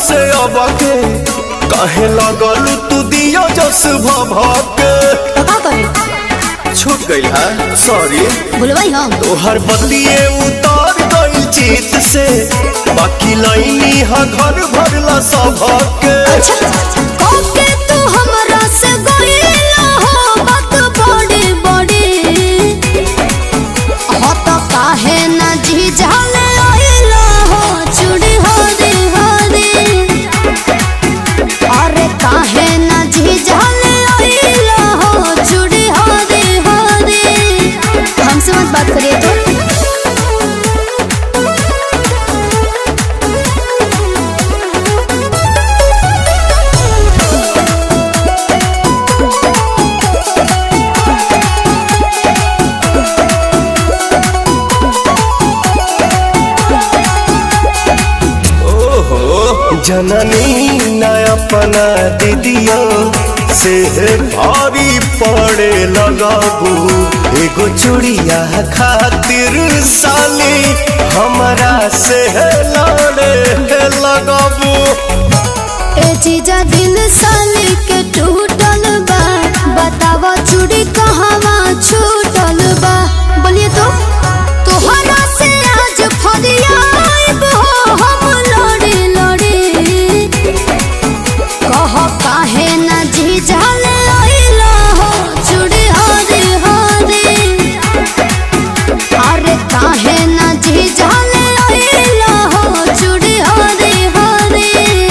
से अब के कहे लगल तू दियो जस भभके छूट गई है सॉरी भूलवाई हम तोहर बतिए उतार गई चित से बाकी लाइनी हा घर भरला सबके ओके तू हमरा से गइला हो बात बड़ी बड़ी हो तो काहे ना जी जाले आइला हो चूड़ी हरी हरी अरे काहे ना जी जाले आइला हो चूड़ी हरी हरी हमसे मत बात करिए तो जननी न अपना दीदियों से भारी पड़े लगाबू एगो चूड़िया खातिर साली हमरा से लड़े लगाबू ए जीजा दिल साली के टूटल बा बतावा चूड़ी कहवा छूटल बा बोलिए तो तोहरा से आज फरियाद हो हम लड़ी लड़ी कह काहे ना जी जाले आइला हो चूड़ी हरी हरी अरे काहे ना जी जाले आइला हो चूड़ी हरी हरी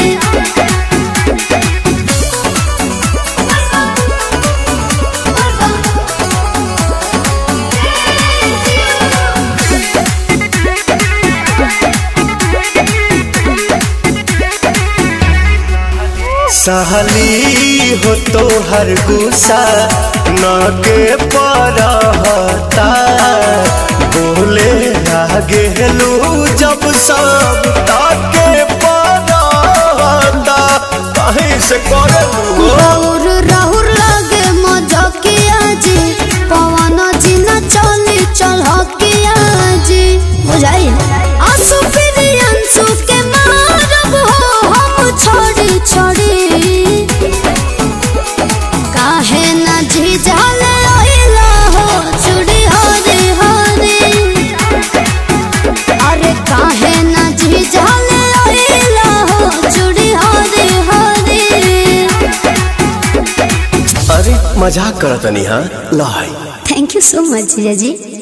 सहली हो तो हर गुस्सा न के परहता बोले आगे लू जब सब ताके परहता कहीं से करे राहुर राहुर लागे मजकिया जी पवन जी न चली चलकिया जी बुझाई आंसू फिर अंसू के मारब हो हम छोड़ी छोड़ी काहे ना जी जाले आइला हो चूड़ी हरी हरी अरे काहे ना जी जाले आइला हो चूड़ी हरी हरी अरे मजाक करतनी हाँ लाई थैंक यू सो मच जीजा जी।